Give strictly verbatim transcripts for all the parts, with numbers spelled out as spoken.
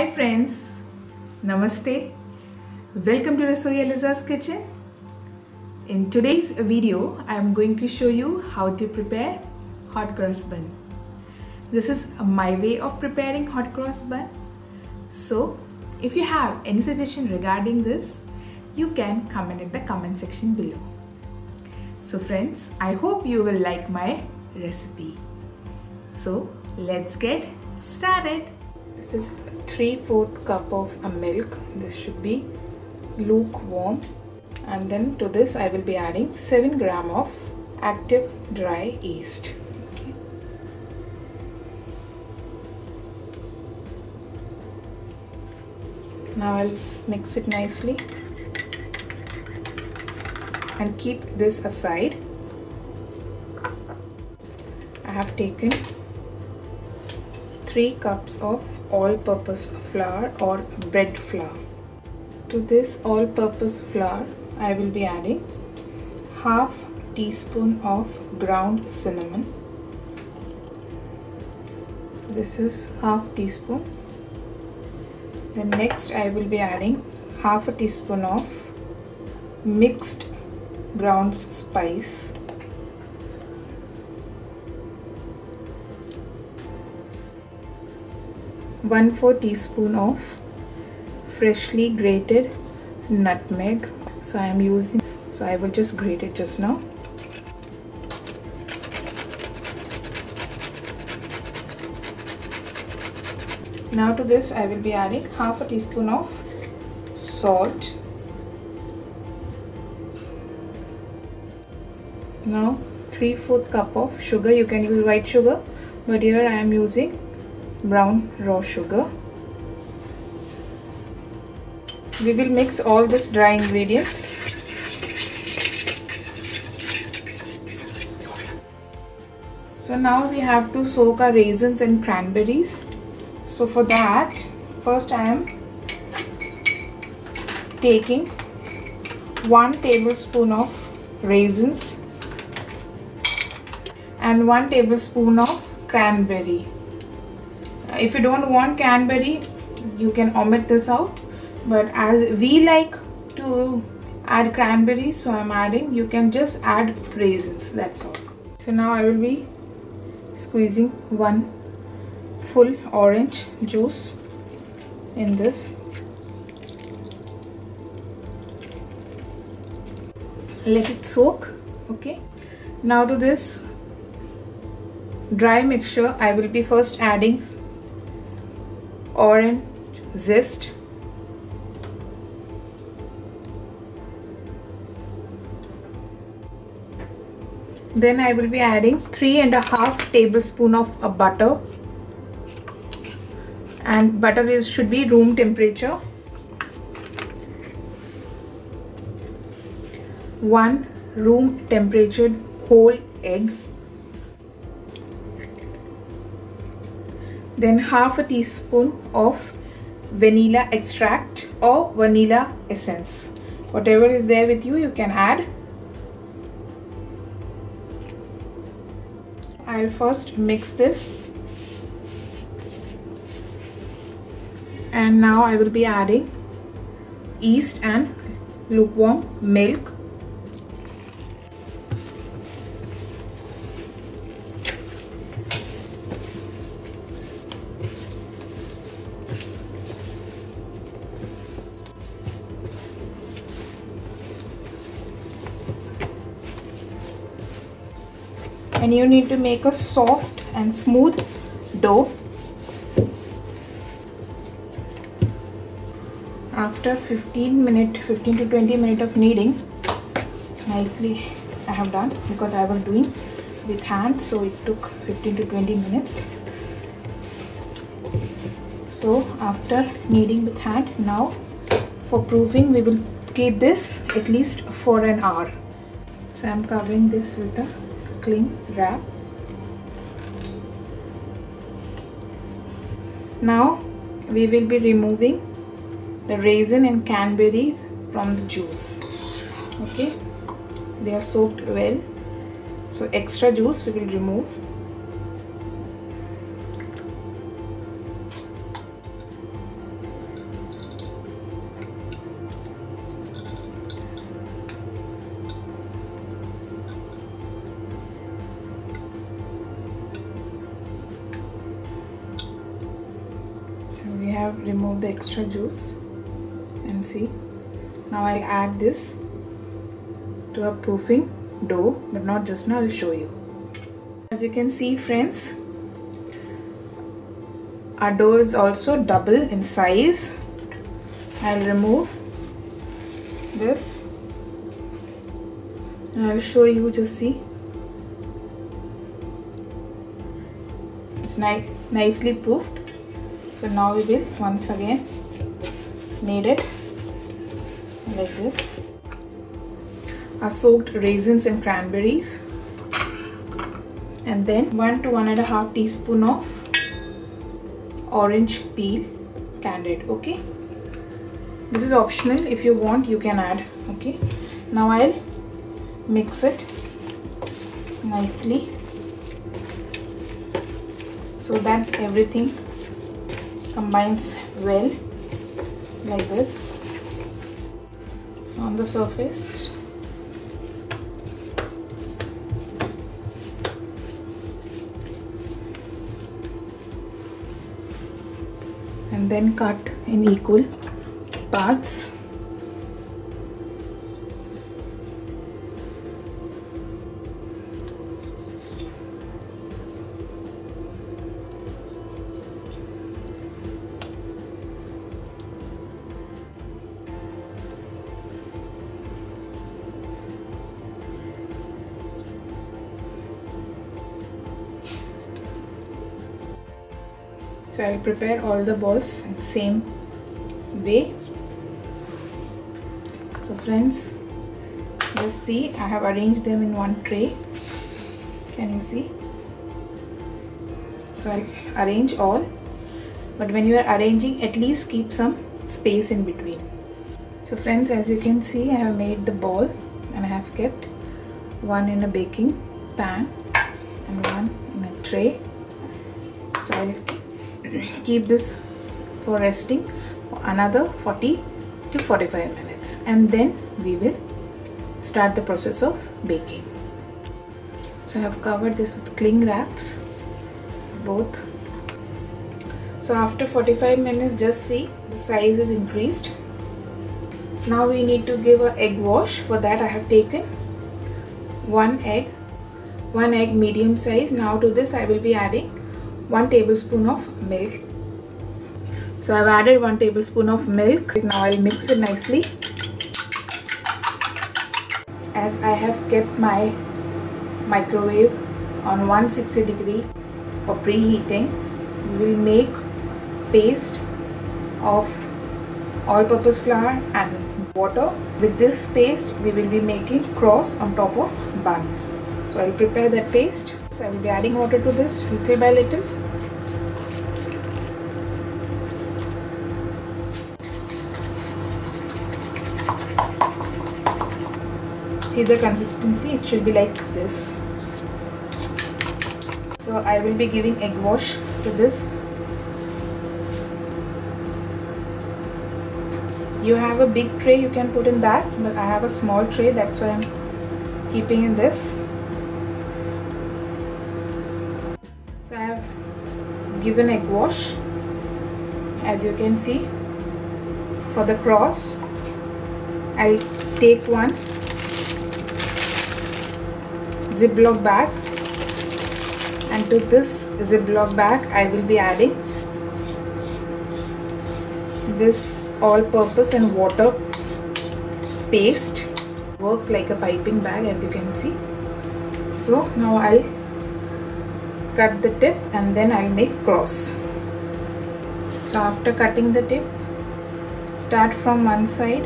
Hi friends, Namaste. Welcome to Rasoi Eliza's kitchen. In today's video, I am going to show you how to prepare hot cross bun. This is my way of preparing hot cross bun. So, if you have any suggestion regarding this, you can comment in the comment section below. So friends, I hope you will like my recipe. So, let's get started. This is three fourths cup of milk. This should be lukewarm. And then to this I will be adding seven gram of active dry yeast. Okay. Now I'll mix it nicely and keep this aside. I have taken three cups of all-purpose flour or bread flour. To this all-purpose flour, I will be adding half teaspoon of ground cinnamon. This is half teaspoon. Then next I will be adding half a teaspoon of mixed ground spice. one fourth teaspoon of freshly grated nutmeg. So I am using, so I will just grate it just now. Now to this I will be adding half a teaspoon of salt. Now three fourths cup of sugar. You can use white sugar, but here I am using brown raw sugar. We will mix all this dry ingredients. So now we have to soak our raisins and cranberries. So for that, first I am taking one tablespoon of raisins and one tablespoon of cranberry. If you don't want cranberry, you can omit this out, but as we like to add cranberry, so I'm adding. You can just add raisins, that's all. So now I will be squeezing one full orange juice in this. Let it soak. Okay, now to this dry mixture I will be first adding orange zest, then I will be adding three and a half tablespoon of uh, butter, and butter is should be room temperature. One room temperature whole egg, then half a teaspoon of vanilla extract or vanilla essence. Whatever is there with you, you can add. I'll first mix this, and now I will be adding yeast and lukewarm milk. And you need to make a soft and smooth dough. After fifteen minutes, fifteen to twenty minutes of kneading, nicely I have done, because I was doing with hand, so it took fifteen to twenty minutes. So after kneading with hand, now for proofing we will keep this at least for an hour. So I am covering this with a cling wrap. Now we will be removing the raisin and cranberry from the juice. Okay, they are soaked well, so extra juice we will remove. have removed the extra juice, and see, now I'll add this to a proofing dough, but not just now, I'll show you. As you can see friends, our dough is also double in size. I'll remove this and I'll show you, just see. It's ni nicely proofed. So now we will once again knead it like this. Our soaked raisins and cranberries, and then one to one and a half teaspoon of orange peel candied. Okay, this is optional. If you want, you can add. Okay, now I'll mix it nicely so that everything combines well like this. So on the surface, and then cut in equal parts. So I'll prepare all the balls in the same way. So friends, just see, I have arranged them in one tray. Can you see? So I'll arrange all, but when you are arranging, at least keep some space in between. So friends, as you can see, I have made the ball and I have kept one in a baking pan and one in a tray. So I'll keep this for resting for another forty to forty-five minutes, and then we will start the process of baking. So I have covered this with cling wraps both. So after forty-five minutes, just see the size is increased. Now we need to give an egg wash. For that I have taken one egg, one egg medium size. Now to this I will be adding one tablespoon of milk. So I've added one tablespoon of milk. Now I'll mix it nicely. As I have kept my microwave on one sixty degree for preheating, we will make paste of all-purpose flour and water. With this paste, we will be making cross on top of buns. So I'll prepare that paste. So I will be adding water to this little by little. See the consistency, it should be like this. So I will be giving egg wash to this. You have a big tray, you can put in that, but I have a small tray, that's why I'm keeping in this. So I have given egg wash, as you can see. For the cross, I'll take one Ziploc bag, and to this Ziploc bag I will be adding this all-purpose and water paste. Works like a piping bag, as you can see. So now I'll cut the tip and then I'll make cross. So after cutting the tip, start from one side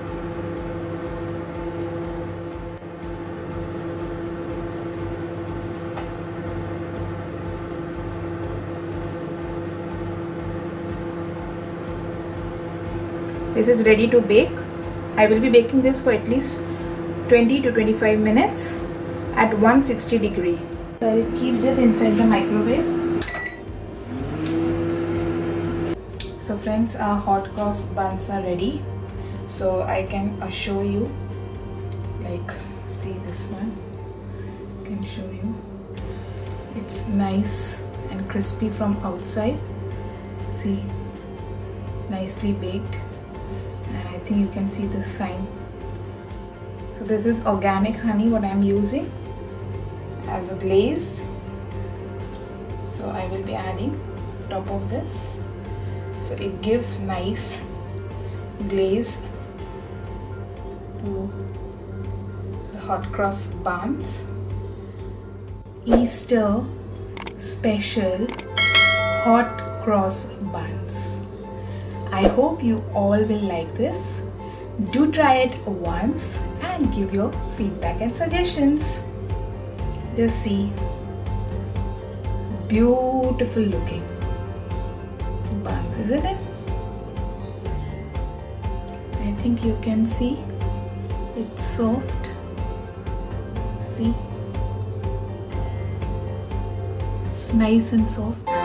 This is ready to bake. I will be baking this for at least twenty to twenty-five minutes at one sixty degree. So I will keep this inside the microwave. So friends, our hot cross buns are ready. So I can uh, show you, like, see this one, I can show you. It's nice and crispy from outside. See, nicely baked, and I think you can see the sign. So this is organic honey what I am using as a glaze. So I will be adding top of this, so it gives nice glaze to the hot cross buns. Easter special hot cross buns. I hope you all will like this. Do try it once and give your feedback and suggestions. Just see, beautiful looking buns, isn't it? I think you can see it's soft. See, it's nice and soft.